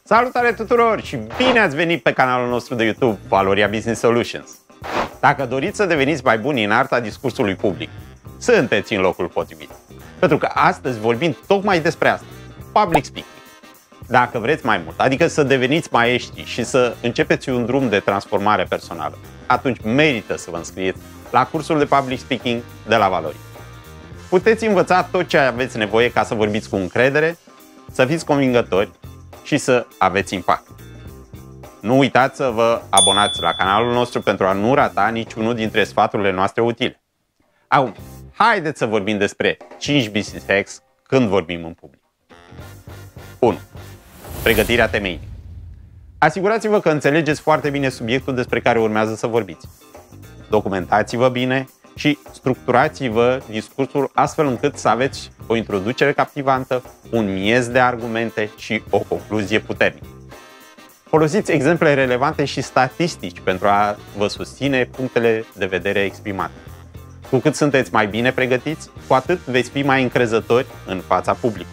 Salutare tuturor și bine ați venit pe canalul nostru de YouTube Valoria Business Solutions. Dacă doriți să deveniți mai buni în arta discursului public, sunteți în locul potrivit. Pentru că astăzi vorbim tocmai despre asta, public speaking. Dacă vreți mai mult, adică să deveniți maestri și să începeți un drum de transformare personală, atunci merită să vă înscrieți la cursul de public speaking de la Valoria. Puteți învăța tot ce aveți nevoie ca să vorbiți cu încredere, să fiți convingători și să aveți impact. Nu uitați să vă abonați la canalul nostru pentru a nu rata niciunul dintre sfaturile noastre utile. Acum, haideți să vorbim despre 5 business hacks când vorbim în public. 1. Pregătirea temeinică. Asigurați-vă că înțelegeți foarte bine subiectul despre care urmează să vorbiți. Documentați-vă bine și structurați-vă discursul astfel încât să aveți o introducere captivantă, un miez de argumente și o concluzie puternică. Folosiți exemple relevante și statistici pentru a vă susține punctele de vedere exprimate. Cu cât sunteți mai bine pregătiți, cu atât veți fi mai încrezători în fața publicului.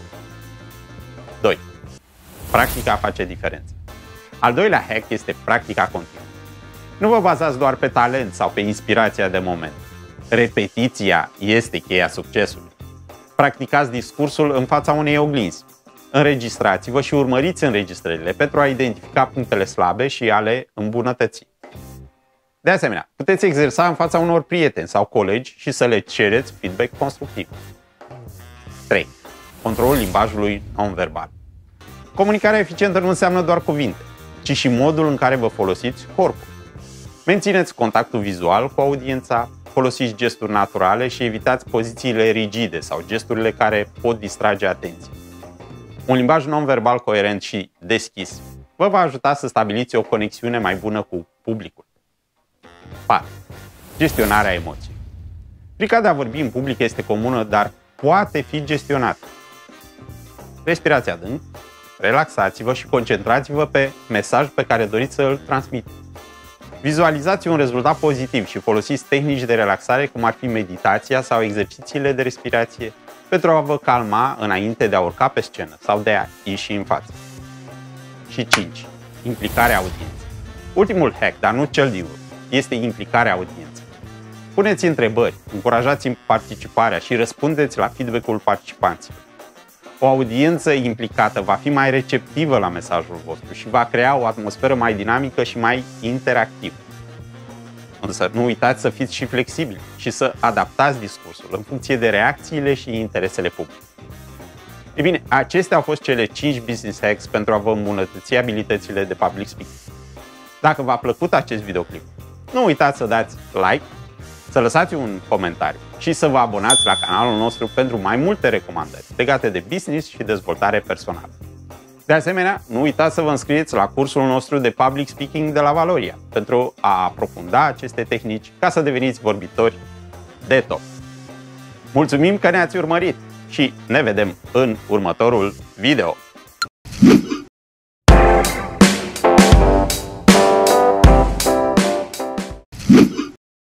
2. Practica face diferența. Al doilea hack este practica continuă. Nu vă bazați doar pe talent sau pe inspirația de moment. Repetiția este cheia succesului. Practicați discursul în fața unei oglinzi. Înregistrați-vă și urmăriți înregistrările pentru a identifica punctele slabe și a le îmbunătăți. De asemenea, puteți exersa în fața unor prieteni sau colegi și să le cereți feedback constructiv. 3. Controlul limbajului non-verbal. Comunicarea eficientă nu înseamnă doar cuvinte, ci și modul în care vă folosiți corpul. Mențineți contactul vizual cu audiența, folosiți gesturi naturale și evitați pozițiile rigide sau gesturile care pot distrage atenția. Un limbaj non-verbal coerent și deschis vă va ajuta să stabiliți o conexiune mai bună cu publicul. 4. Gestionarea emoției. Frica de a vorbi în public este comună, dar poate fi gestionată. Respirați adânc, relaxați-vă și concentrați-vă pe mesajul pe care doriți să îl transmiteți. Vizualizați un rezultat pozitiv și folosiți tehnici de relaxare cum ar fi meditația sau exercițiile de respirație pentru a vă calma înainte de a urca pe scenă sau de a ieși în față. Și 5. Implicarea audienței. Ultimul hack, dar nu cel din urmă, este implicarea audienței. Puneți întrebări, încurajați participarea și răspundeți la feedback-ul participanților. O audiență implicată va fi mai receptivă la mesajul vostru și va crea o atmosferă mai dinamică și mai interactivă. Însă nu uitați să fiți și flexibili și să adaptați discursul în funcție de reacțiile și interesele publice. Ei bine, acestea au fost cele 5 business hacks pentru a vă îmbunătăți abilitățile de public speaking. Dacă v-a plăcut acest videoclip, nu uitați să dați like, să lăsați un comentariu și să vă abonați la canalul nostru pentru mai multe recomandări legate de business și dezvoltare personală. De asemenea, nu uitați să vă înscrieți la cursul nostru de public speaking de la Valoria pentru a aprofunda aceste tehnici ca să deveniți vorbitori de top. Mulțumim că ne-ați urmărit și ne vedem în următorul video!